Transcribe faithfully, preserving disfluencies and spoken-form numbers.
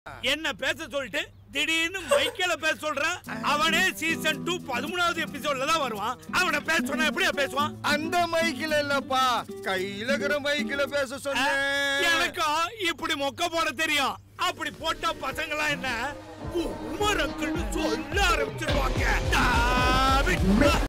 என்ன பேச சொல்லிட்டு திடீர்னு மைக்கேல பேச சொல்றான். அவனே சீசன் டூ பதிமூணாவது எபிசோட்ல தான் வருவான். அவனை பேச சொன்னா எப்படியா பேசுவான்? அந்த மைக்கில இல்லப்பா, கையில இருக்கிற மைக்கில பேச சொன்னேன். எனக்கும் இப்படி மொக்க போட தெரியும். அப்படி போட்டா பசங்களா என்ன உமரக்குன்னு சொல்ல ஆரம்பிச்சிருவாங்க.